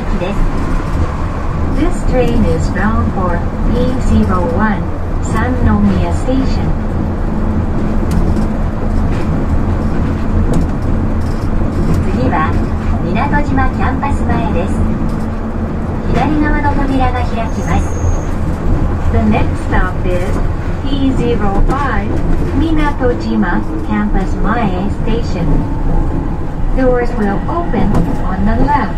駅です。This train is bound for E01 Sannomiya Station. 次は港島キャンパス前です。左側の扉が開きます。The next stop is E05 Minatojima Campus Mae Station. Doors will open on the left.